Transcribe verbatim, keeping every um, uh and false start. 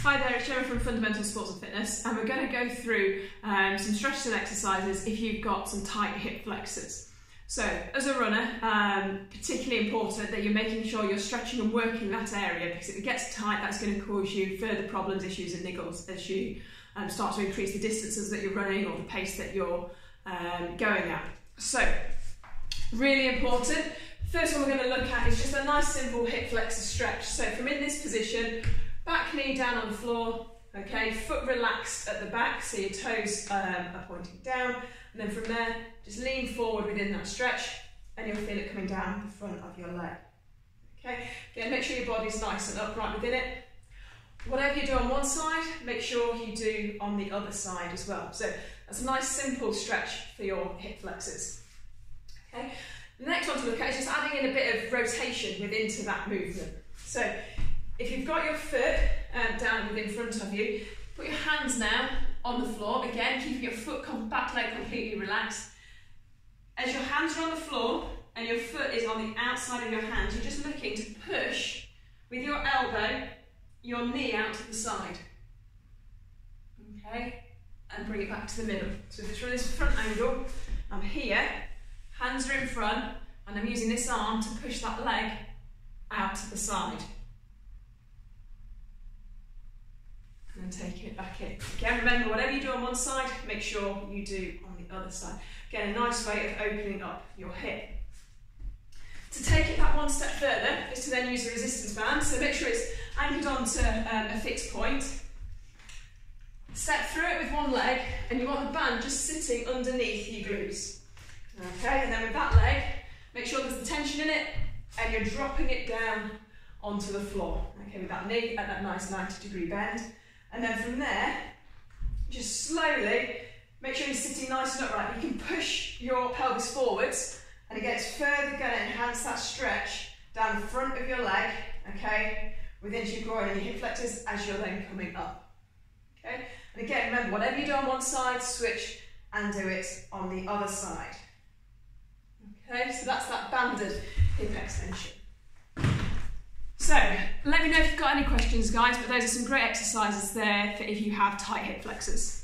Hi there, it's Gemma from Fundamental Sports and Fitness, and we're going to go through um, some stretches and exercises if you've got some tight hip flexors. So, as a runner, um, particularly important that you're making sure you're stretching and working that area, because if it gets tight, that's going to cause you further problems, issues and niggles as you um, start to increase the distances that you're running or the pace that you're um, going at. So, really important. First one we're going to look at is just a nice simple hip flexor stretch. So from in this position, back knee down on the floor, okay, foot relaxed at the back, so your toes um, are pointing down, and then from there, just lean forward within that stretch, and you'll feel it coming down the front of your leg. Okay, again, make sure your body's nice and upright within it. Whatever you do on one side, make sure you do on the other side as well. So that's a nice simple stretch for your hip flexors. Okay. The next one to look at is just adding in a bit of rotation within to that movement. So if you've got your foot um, down within front of you, put your hands now on the floor, again keeping your foot back leg completely relaxed. As your hands are on the floor and your foot is on the outside of your hands, you're just looking to push with your elbow your knee out to the side. Okay, and bring it back to the middle. So if it's from this front angle, I'm here, hands are in front, and I'm using this arm to push that leg out to the side. And then taking it back in. Again, remember, whatever you do on one side, make sure you do on the other side. Again, a nice way of opening up your hip. To take it that one step further is to then use a resistance band. So make sure it's anchored onto um, a fixed point. Step through it with one leg, and you want the band just sitting underneath your glutes. Okay, and then with that leg, make sure there's the tension in it, and you're dropping it down onto the floor. Okay, with that knee at that nice ninety degree bend. And then from there, just slowly, make sure you're sitting nice and upright. You can push your pelvis forwards, and again, it's further going to enhance that stretch down the front of your leg, okay, within your groin and your hip flexors as you're then coming up. Okay, and again, remember, whatever you do on one side, switch and do it on the other side. Okay, so that's that banded hip extension. So, let me know if you've got any questions, guys, but those are some great exercises there for if you have tight hip flexors.